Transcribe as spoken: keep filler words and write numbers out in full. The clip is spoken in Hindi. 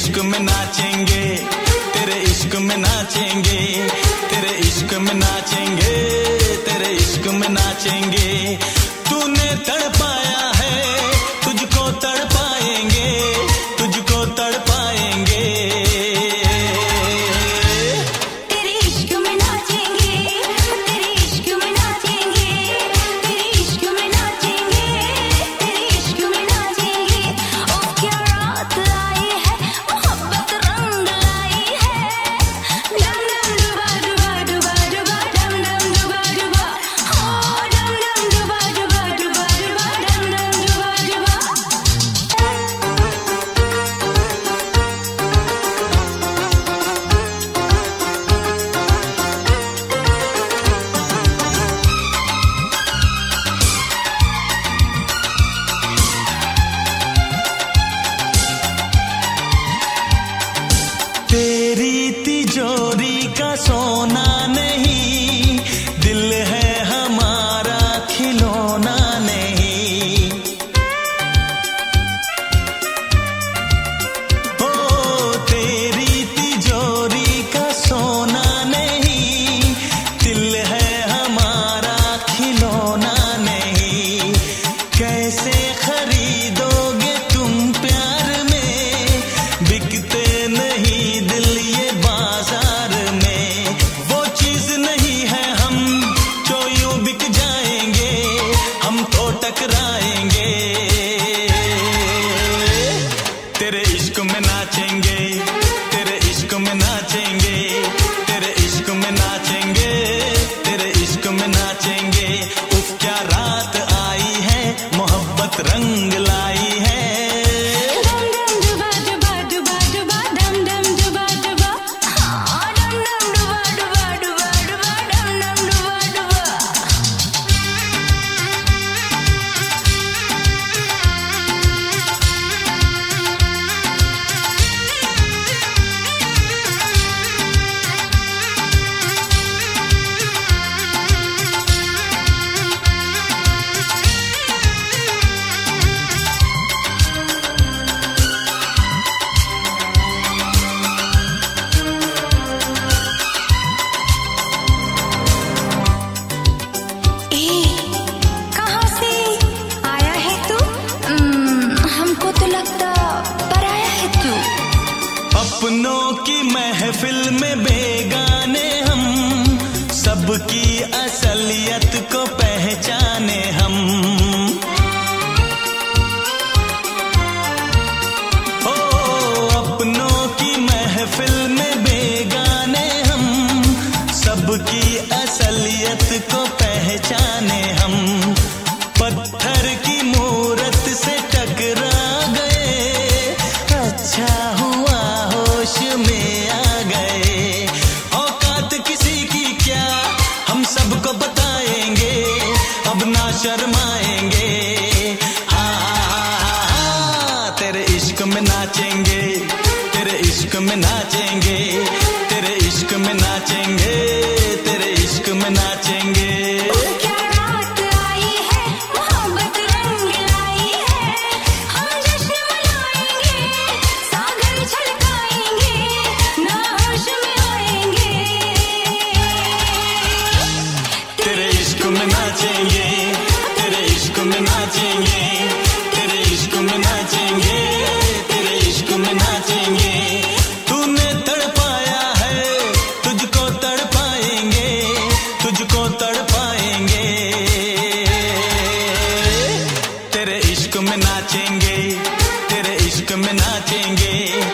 इश्क में नाचेंगे, तेरे इश्क में नाचेंगे, तेरे इश्क में नाचेंगे, तेरे इश्क में नाचेंगे। तूने तड़पाया है, तुझको तड़पाएंगे, तुझको तड़पाएंगे। तेरे इश्क में नाचेंगे, तेरे इश्क में नाचेंगे, तेरे इश्क में नाचेंगे, तेरे इश्क में नाचेंगे। ओ क्या रात आई है, मोहब्बत रंग लाई है। डम डम डुबा डुबा डुबा डुबा डम डम डुबा डुबा, हो डम डम डुबा डुबा डुबा डुबा डम डम डुबा डुबा। तेरी तिजोरी का सोना नहीं, दिल है हमारा खिलौना नहीं। ओ तेरी तिजोरी का सोना नहीं, दिल है हमारा खिलौना नहीं। कैसे खरीदोगे तुम प्यार में, बिकते नहीं दिल ये बाजार में। वो चीज नहीं है हम जो यूं बिक जाएंगे, हम तो टकराएंगे। तेरे इश्क में नाचेंगे, तेरे इश्क में नाचेंगे, तेरे इश्क में नाचेंगे, तेरे इश्क में नाचेंगे। उफ क्या रात आई है, मोहब्बत रंग लाई है। डम डम डुबा डुबा डुबा डुबा डम डम डुबा डुबा, हाँ डम डम डुबा डुबा डुबा डुबा डम डम डुबा डुबा। ए, कहाँ से आया है तू? उम्म, हमको तो लगता पराया है तू। अपनों की महफिल में बेगाने हम, सबकी असलियत को पहचाने हम। ओ अपनों की महफिल में बेगाने हम, सबकी असलियत को पहचाने हम। पत्थर की मूरत से टकरा गए, अच्छा हुआ होश में आ गए। औकात किसी की क्या, हम सबको बताएंगे, अब ना शर्माएंगे। हाँ हाँ हाँ हाँ, तेरे इश्क में नाचेंगे, तेरे इश्क में नाचेंगे, तेरे इश्क में नाचेंगे, तेरे इश्क में नाचेंगे। क्या रात आई है, मोहब्बत रंग लाई है। हम जश्न मनाएंगे, सागर छलकाएंगे, ना होश में आएंगे। तेरे इश्क में नाचेंगे, तेरे इश्क में नाचेंगे, तेरे इश्क में नाचेंगे, तेरे इश्क में नाचेंगे। तूने तड़पाया है, तुझको तड़पाएंगे, तुझको तड़पाएंगे। तेरे इश्क में नाचेंगे, तेरे इश्क में नाचेंगे,